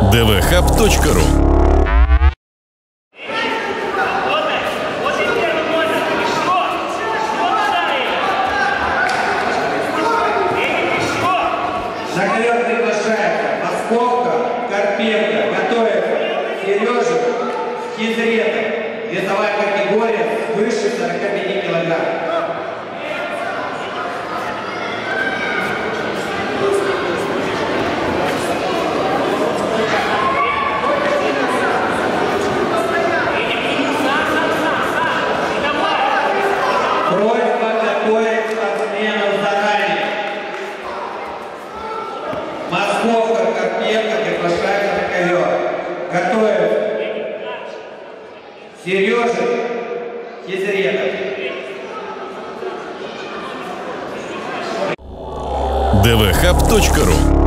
dvhub.ru. На ковер приглашается Московка, Карпенко, готовится Сережа, Хизретов, весовая категория выше 45 килограмм. Просьба готовить спортсменов заранее. Московка, Карпенко приглашается на ковер. Готовится Сережа, Хизретов. dvhub.ru.